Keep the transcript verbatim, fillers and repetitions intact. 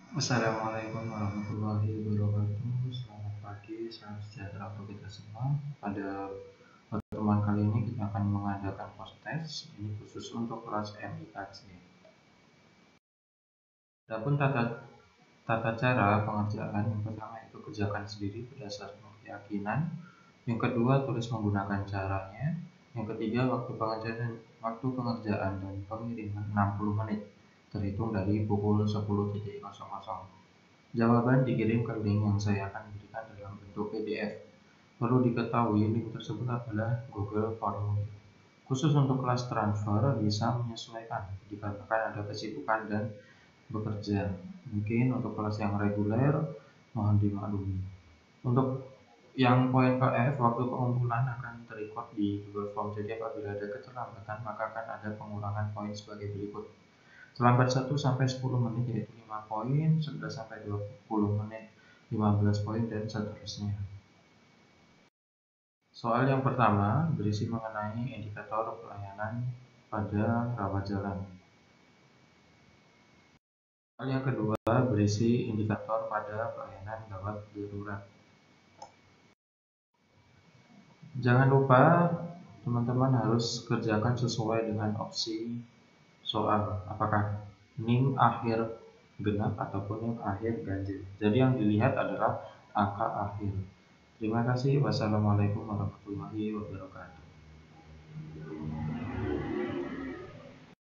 Assalamualaikum warahmatullahi wabarakatuh. Selamat pagi, salam sejahtera untuk kita semua. Pada pertemuan kali ini kita akan mengadakan post test. Ini khusus untuk kelas M I K C. Adapun tata tata cara pengerjaan, yang pertama itu kerjakan sendiri berdasarkan keyakinan. Yang kedua, tulis menggunakan caranya. Yang ketiga, waktu pengerjaan waktu pengerjaan dan pengiriman enam puluh menit terhitung dari pukul sepuluh. Jawaban dikirim ke link yang saya akan berikan dalam bentuk P D F. Perlu diketahui, link tersebut adalah Google Form. Khusus untuk kelas transfer bisa menyesuaikan dikarenakan ada kesibukan dan bekerja. Mungkin untuk kelas yang reguler mohon dimaklumi. Untuk yang poin P F, waktu pengumpulan akan terrecord di Google Form. Jadi apabila ada keterlambatan maka akan ada pengurangan poin sebagai berikut. Terlambat satu sampai sepuluh menit yaitu lima poin, sebelas sampai dua puluh menit lima belas poin, dan seterusnya. Soal yang pertama berisi mengenai indikator pelayanan pada rawat jalan. Soal yang kedua berisi indikator pada pelayanan gawat darurat. Jangan lupa teman-teman harus kerjakan sesuai dengan opsi soal, apakah nim akhir genap ataupun nim akhir ganjil. Jadi yang dilihat adalah angka akhir. Terima kasih. Wassalamualaikum warahmatullahi wabarakatuh.